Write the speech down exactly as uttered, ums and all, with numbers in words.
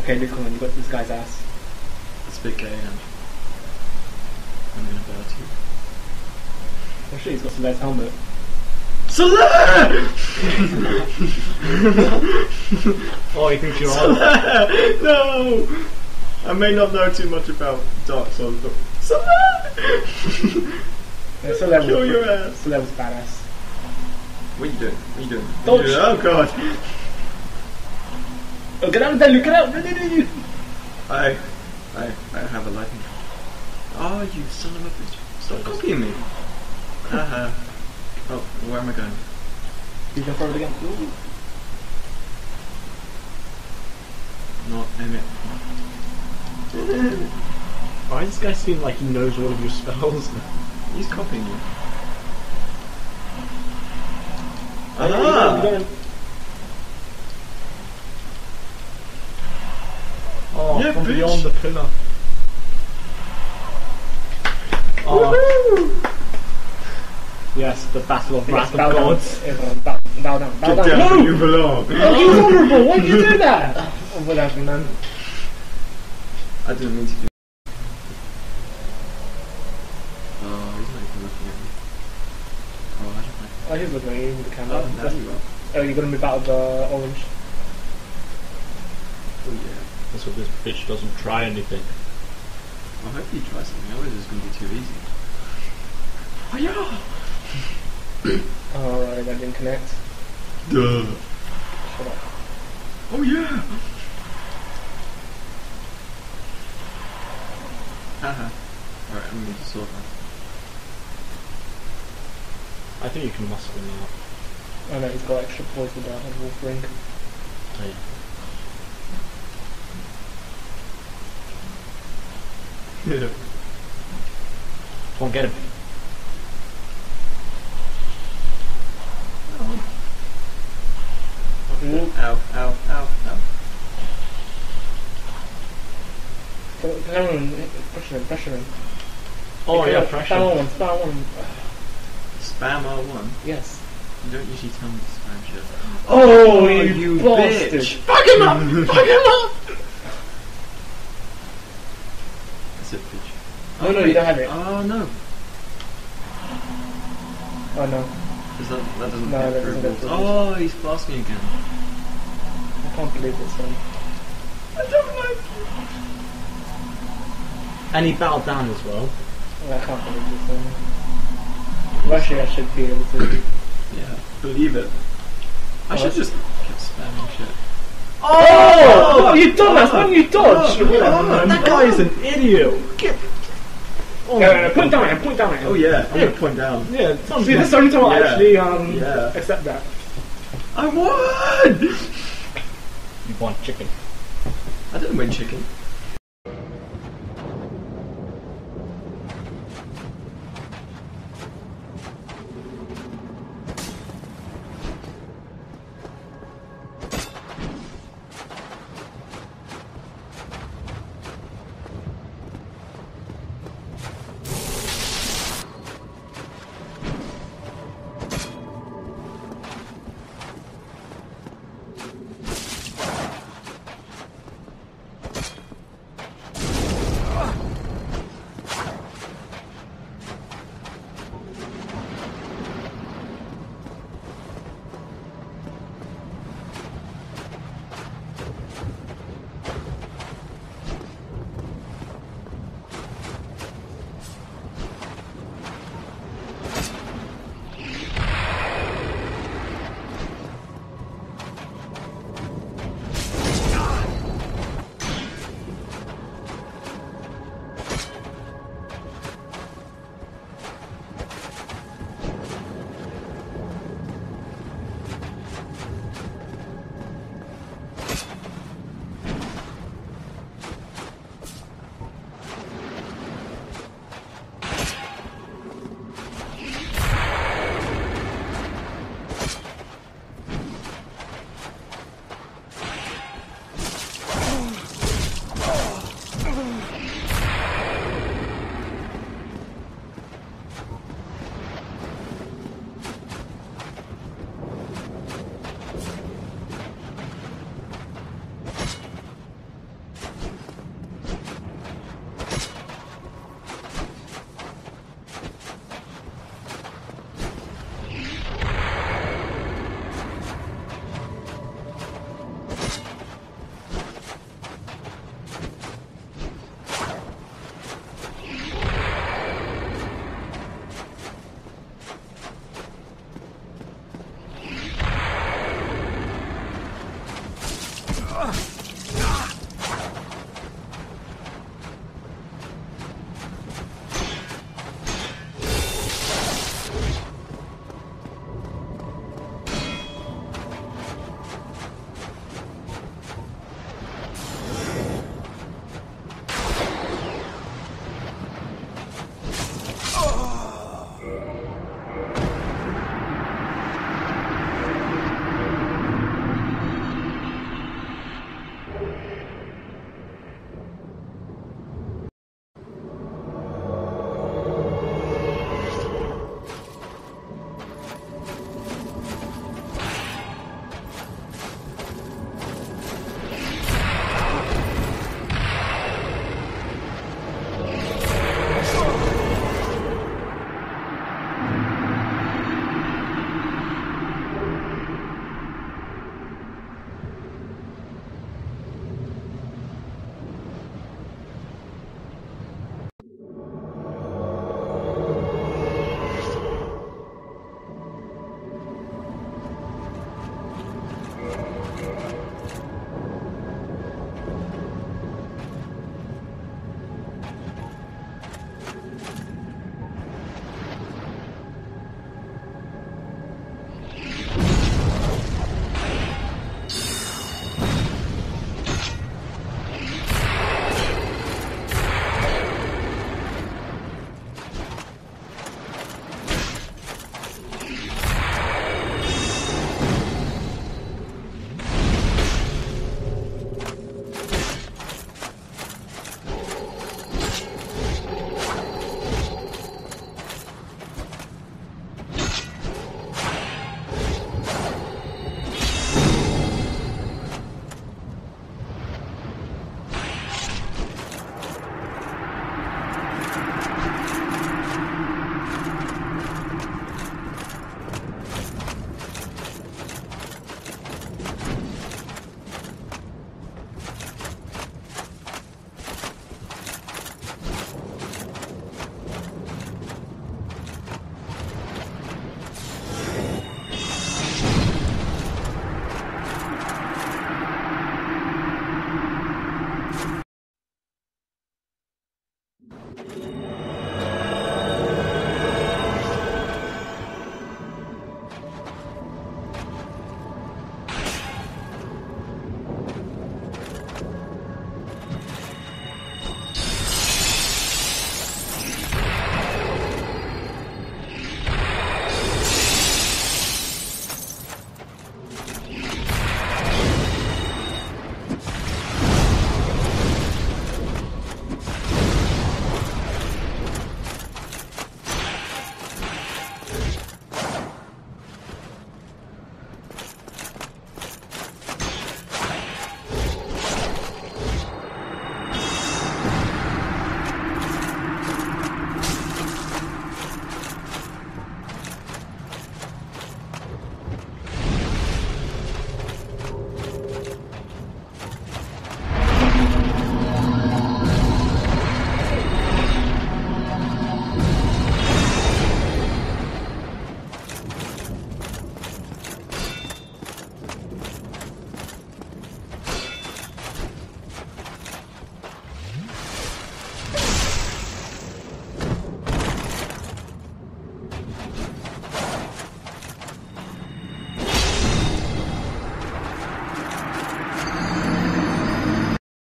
Okay, Luke, come on, you got this guy's ass. That's a bit gay, and I'm gonna belt you. I'm sure he's got Soler's helmet. Soler! Oh, he thinks you're on. No! I may not know too much about Dark Souls, but Soler! Yeah, Soler Kill was, your ass. Soler was badass. What are you doing? What are you doing? Don't What are you doing? Oh god! Oh, get out of there, Luke, get out! I, I, I have a lightning. Oh, you son of a bitch! Stop copying me! Haha. Oh, where am I going? He's going forward again. Ooh. Not aim it. Why does this guy seem like he knows all of your spells? He's copying you. Ah! Oh, Yeah, from bitch. beyond the pillar. Oh. Yes, the battle of wrath of bow gods. down. Everyone, bow, bow down, bow Get down. down No! where you belong! Oh, you honourable! Why did you do that? Oh, whatever, man. I didn't mean to do. Oh, he's not even looking at me. Oh, I don't know. Oh, he's looking at you with the camera. Oh, there you are. Oh, you're gonna move out of the orange. Oh yeah. That's what this bitch doesn't try anything. I hope you try something, otherwise it's going to be too easy. Oh yeah! Oh, right, that didn't connect. Duh. Shut up. Oh yeah! Haha. Alright, I'm going to sort that. I think you can muscle him now. Oh no, he's got extra poise with that wolf ring. Oh, yeah. Yeah. Come on, get him. Mm. Ow, ow, ow, ow. Come on, pressure him, pressure him. Oh Hey, yeah, come on, pressure. Spam R one, spam R one. Spam R one? Yes. You don't usually tell me to spam shit. Oh, you, you bitch! bastard. Fuck him up! Fuck him up! That's it, bitch. No, no, you don't have it. Oh no. Oh no. Is that, that doesn't No, get that through doesn't get walls. through Oh, he's blasting again. I can't believe this one. I don't like you. And he bowed down as well. I can't believe this one. Well, actually, I should be able to. Yeah, believe it. I Oh, should that's- just keep spamming shit. Oh! Oh, you dodged! Why didn't you dodge? Oh, oh, That guy is an idiot. Get. Oh, Yeah, yeah, point down at him, point down at him. Oh yeah, I'm Yeah. gonna point down. yeah, sounds See, good. this is the only time I Yeah. actually um, Yeah. accept that. I won! You want chicken. I didn't win chicken. Ugh.